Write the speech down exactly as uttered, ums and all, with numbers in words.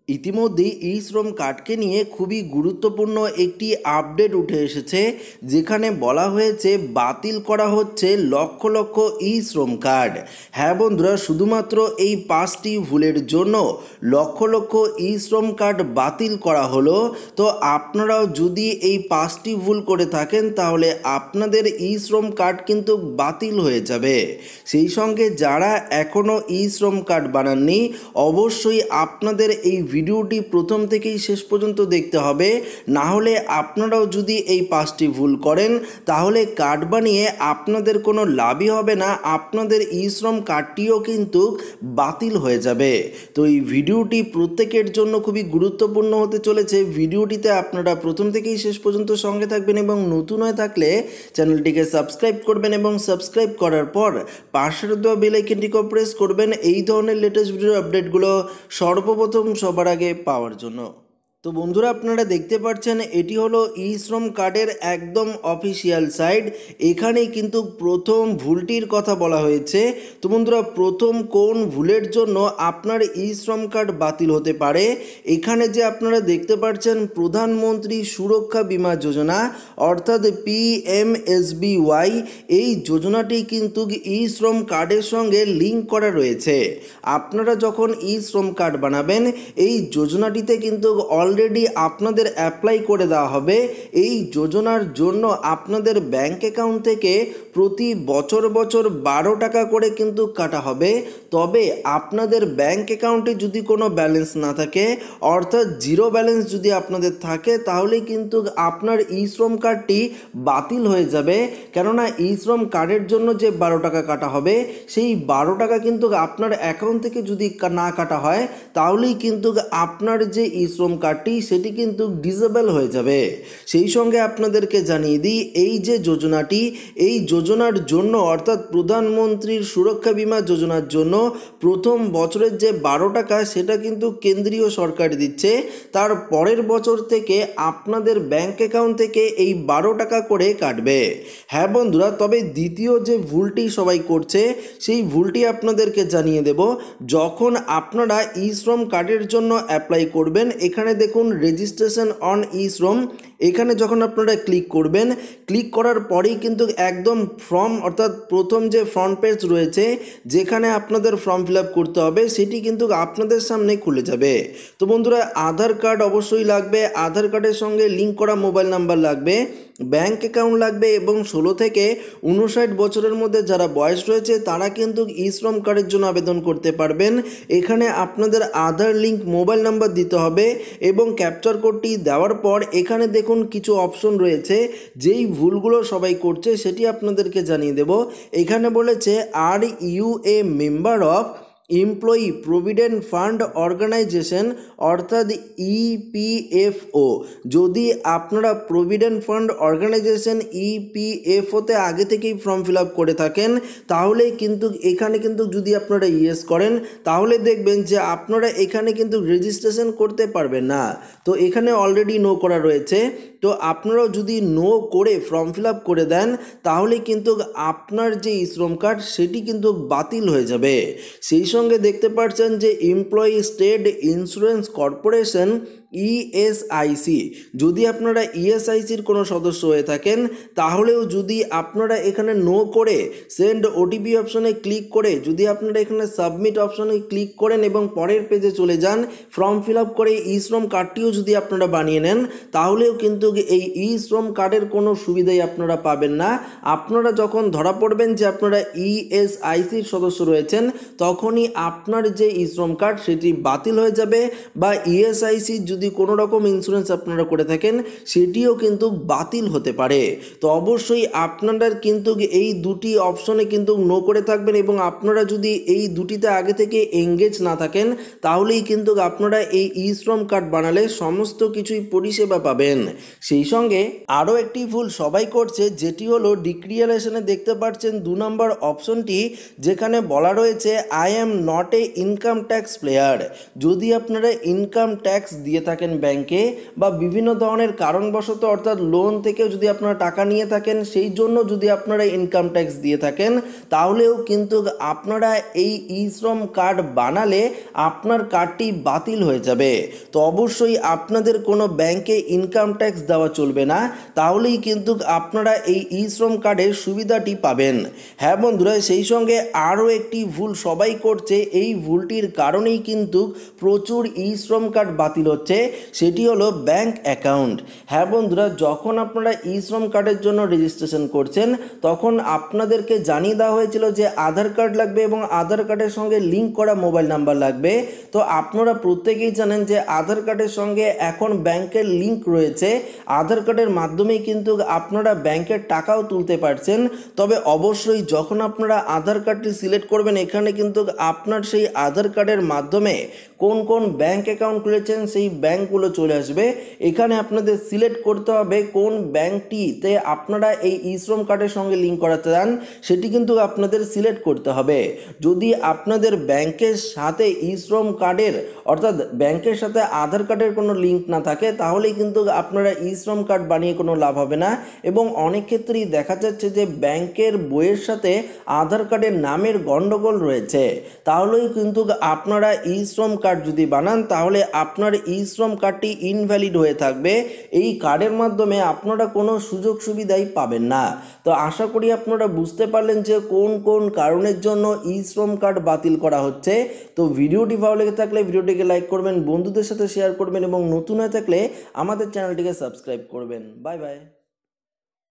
ইতিমধ্যেই ই শ্রম কার্ডকে নিয়ে খুবই গুরুত্বপূর্ণ একটি আপডেট উঠে এসেছে, যেখানে বলা হয়েছে বাতিল করা হচ্ছে লক্ষ লক্ষ ই শ্রম কার্ড। হ্যাঁ বন্ধুরা, শুধুমাত্র এই পাঁচটি ভুলের জন্য লক্ষ লক্ষ ই শ্রম কার্ড বাতিল করা হলো। তো আপনারাও যদি এই পাঁচটি ভুল করে থাকেন তাহলে আপনাদের ই শ্রম কার্ড কিন্তু বাতিল হয়ে যাবে। সেই সঙ্গে যারা এখনও ই শ্রম কার্ড বানাননি, অবশ্যই আপনাদের এই ভিডিওটি প্রথম থেকেই শেষ পর্যন্ত দেখতে হবে, না হলে আপনারাও যদি এই পাঁচটি ভুল করেন তাহলে কার্ড বানিয়ে আপনাদের কোনো লাভই হবে না, আপনাদের ই শ্রম কার্ডটিও কিন্তু বাতিল হয়ে যাবে। তো এই ভিডিওটি প্রত্যেকের জন্য খুবই গুরুত্বপূর্ণ হতে চলেছে। ভিডিওটিতে আপনারা প্রথম থেকেই শেষ পর্যন্ত সঙ্গে থাকবেন এবং নতুন হয়ে থাকলে চ্যানেলটিকে সাবস্ক্রাইব করবেন এবং সাবস্ক্রাইব করার পর পাশের দেওয়া বেল আইকনটিকে প্রেস করবেন এই ধরনের লেটেস্ট ভিডিও আপডেটগুলো সর্বপ্রথম সবার আগে পাওয়ার জন্য। তো বন্ধুরা, আপনারা দেখতে পাচ্ছেন এটি হলো ই শ্রম কার্ডের একদম অফিসিয়াল সাইট। এখানেই কিন্তু প্রথম ভুলটির কথা বলা হয়েছে। তো বন্ধুরা, প্রথম কোন ভুলের জন্য আপনার ই শ্রম কার্ড বাতিল হতে পারে, এখানে যে আপনারা দেখতে পাচ্ছেন প্রধানমন্ত্রী সুরক্ষা বীমা যোজনা অর্থাৎ P M S B Y, এই যোজনাটি কিন্তু ই শ্রম কার্ডের সঙ্গে লিঙ্ক করা রয়েছে। আপনারা যখন ই শ্রম কার্ড বানাবেন এই যোজনাটিতে কিন্তু অলরেডি আপনাদের অ্যাপ্লাই করে দেওয়া হবে। এই যোজনার জন্য আপনাদের ব্যাংক অ্যাকাউন্ট থেকে প্রতি বছর বছর বারো টাকা করে কিন্তু কাটা হবে। তবে আপনাদের ব্যাংক অ্যাকাউন্টে যদি কোনো ব্যালেন্স না থাকে, অর্থাৎ জিরো ব্যালেন্স যদি আপনাদের থাকে, তাহলে কিন্তু আপনার ই শ্রম কার্ডটি বাতিল হয়ে যাবে। কেননা ই শ্রম কার্ডের জন্য যে বারো টাকা কাটা হবে, সেই বারো টাকা কিন্তু আপনার অ্যাকাউন্ট থেকে যদি না কাটা হয় তাহলেই কিন্তু আপনার যে ই শ্রম কার্ডটি সেটি কিন্তু ডিসেবল হয়ে যাবে। সেই সঙ্গে আপনাদেরকে জানিয়ে দিই, এই যে যোজনাটি, এই যোজনার জন্য অর্থাৎ প্রধানমন্ত্রীর সুরক্ষা বীমা যোজনার জন্য প্রথম বছরের যে বারো টাকা সেটা কিন্তু কেন্দ্রীয় সরকার দিচ্ছে। তার পরের বছর থেকে আপনাদের ব্যাংক অ্যাকাউন্ট থেকে এই বারো টাকা করে কাটবে। হ্যাঁ বন্ধুরা, তবে দ্বিতীয় যে ভুলটি সবাই করছে সেই ভুলটি আপনাদেরকে জানিয়ে দেব। যখন আপনারা ই শ্রম কার্ডের জন্য অ্যাপ্লাই করবেন, এখানে দেখুন রেজিস্ট্রেশন অন ই শ্রম, এখানে যখন আপনারা ক্লিক করবেন, ক্লিক করার পরেই কিন্তু একদম ফর্ম অর্থাৎ প্রথম যে ফ্রন্ট পেজ রয়েছে যেখানে আপনাদের ফর্ম ফিল আপ করতে হবে সেটি কিন্তু আপনাদের সামনে খুলে যাবে। তো বন্ধুরা, আধার কার্ড অবশ্যই লাগবে, আধার কার্ডের সঙ্গে লিঙ্ক করা মোবাইল নাম্বার লাগবে, ব্যাংক অ্যাকাউন্ট লাগবে এবং ষোলো থেকে উনষাট বছরের মধ্যে যারা বয়স রয়েছে তারা কিন্তু ই শ্রম কার্ডের জন্য আবেদন করতে পারবেন। এখানে আপনাদের আধার লিঙ্ক মোবাইল নাম্বার দিতে হবে এবং ক্যাপচার কোডটি দেওয়ার পর এখানে দেখুন কিছু অপশন রয়েছে, যেই ভুলগুলো সবাই করছে সেটি আপনাদেরকে জানিয়ে দেব। এখানে বলেছে are you a member of employee provident fund organisation অর্থাৎ ই পি এফ ও। যদি আপনারা provident fund organisation E P F ওতে আগে থেকেই ফর্ম ফিল আপ করে থাকেন তাহলে কিন্তু এখানে কিন্তু যদি আপনারা ইয়েস করেন তাহলে দেখবেন যে আপনারা এখানে কিন্তু রেজিস্ট্রেশন করতে পারবেন না। তো এখানে অলরেডি নো করা রয়েছে। তো আপনারাও যদি নো করে ফর্ম ফিল আপ করে দেন তাহলে কিন্তু আপনার যে ই শ্রম কার্ড সেটি কিন্তু বাতিল হয়ে যাবে। সেই সঙ্গে দেখতে পাচ্ছেন যে employee state insurance corporation E S I C, যদি আপনারা ই এস আই সির কোনো সদস্য হয়ে থাকেন তাহলেও যদি আপনারা এখানে নো করে সেন্ড ওটিপি অপশনে ক্লিক করে যদি আপনারা এখানে সাবমিট অপশনে ক্লিক করেন এবং পরের পেজে চলে যান, ফর্ম ফিল আপ করে ই শ্রম কার্ডটিও যদি আপনারা বানিয়ে নেন তাহলেও কিন্তু এই ই শ্রম কার্ডের কোনো সুবিধাই আপনারা পাবেন না। আপনারা যখন ধরা পড়বেন যে আপনারা ই এস আই সির সদস্য রয়েছেন তখনই আপনার যে ই শ্রম কার্ড সেটি বাতিল হয়ে যাবে, বা ই এস আই সি যদি কোনো রকম ইন্স্যুরেন্স আপনারা করে থাকেন সেটিও কিন্তু বাতিল হতে পারে। তো অবশ্যই আপনারা কিন্তু এই দুটি অপশনে কিন্তু নো করে থাকবেন এবং আপনারা যদি এই দুটিতে আগে থেকে এঙ্গেজ না থাকেন তাহলেই কিন্তু আপনারা এই ই শ্রম কার্ড বানালে সমস্ত কিছুই পরিষেবা পাবেন। সেই সঙ্গে আরও একটি ভুল সবাই করছে, যেটি হলো ডিক্রিয়ারেশনে দেখতে পাচ্ছেন দু নম্বর অপশনটি, যেখানে বলা রয়েছে I am not a income tax payer, যদি আপনারা ইনকাম ট্যাক্স দিয়ে থাকেন ব্যাংকে বা বিভিন্ন ধরনের কারণবশত অর্থাৎ লোন থেকেও যদি আপনারা টাকা নিয়ে থাকেন সেই জন্য যদি আপনারা ইনকাম ট্যাক্স দিয়ে থাকেন, তাহলেও কিন্তু আপনারা এই ই শ্রম কার্ড বানালে আপনার কার্ডটি বাতিল হয়ে যাবে। তো অবশ্যই আপনাদের কোনো ব্যাংকে ইনকাম ট্যাক্স দেওয়া চলবে না, তাহলেই কিন্তু আপনারা এই ই শ্রম কার্ডের সুবিধাটি পাবেন। হ্যাঁ বন্ধুরা, সেই সঙ্গে আরও একটি ভুল সবাই করছে, এই ভুলটির কারণেই কিন্তু প্রচুর ই শ্রম কার্ড বাতিল হচ্ছে, সেটি হলো ব্যাংক অ্যাকাউন্ট। হ্যাঁ বন্ধুরা, যখন আপনারা ই শ্রম কার্ডের জন্য রেজিস্ট্রেশন করছেন তখন আপনাদেরকে জানিয়ে দেওয়া হয়েছিল যে আধার কার্ড লাগবে এবং আধার কার্ডের সঙ্গে লিঙ্ক করা মোবাইল নাম্বার লাগবে। তো আপনারা প্রত্যেকেই জানেন যে আধার কার্ডের সঙ্গে এখন ব্যাংকের লিঙ্ক রয়েছে, আধার কার্ডের মাধ্যমেই কিন্তু আপনারা ব্যাংকের টাকাও তুলতে পারছেন। তবে অবশ্যই যখন আপনারা আধার কার্ডটি সিলেক্ট করবেন, এখানে কিন্তু আপনার সেই আধার কার্ডের মাধ্যমে কোন কোন ব্যাংক অ্যাকাউন্ট খুলেছেন সেই ব্যাংকগুলো চলে আসবে। এখানে আপনাদের সিলেক্ট করতে হবে কোন ব্যাংকটিতে আপনারা এই ই শ্রম কার্ডের সঙ্গে লিঙ্ক করাতে চান, সেটি কিন্তু আপনাদের সিলেক্ট করতে হবে। যদি আপনাদের ব্যাংকের সাথে ই শ্রম কার্ডের অর্থাৎ ব্যাংকের সাথে আধার কার্ডের কোনো লিঙ্ক না থাকে, তাহলেই কিন্তু আপনারা ই শ্রম কার্ড বানিয়ে কোনো লাভ হবে না। এবং অনেক ক্ষেত্রেই দেখা যাচ্ছে যে ব্যাংকের বইয়ের সাথে আধার কার্ডের নামের গণ্ডগোল রয়েছে, তাহলেই কিন্তু আপনারা ই শ্রম কার্ড যদি বানান তাহলে আপনার ই শ্রম কার্ডটি ইনভ্যালিড হয়ে থাকবে। এই কার্ডের মাধ্যমে আপনারা কোনো সুযোগ সুবিধাই পাবেন না। তো আশা করি আপনারা বুঝতে পারলেন যে কোন কোন কারণের জন্য ই শ্রম কার্ড বাতিল করা হচ্ছে। তো ভিডিওটি ভালো লেগে থাকলে ভিডিওটিকে লাইক করবেন, বন্ধুদের সাথে শেয়ার করবেন এবং নতুন হয়ে থাকলে আমাদের চ্যানেলটিকে সাবস্ক্রাইব করবেন। Bye by.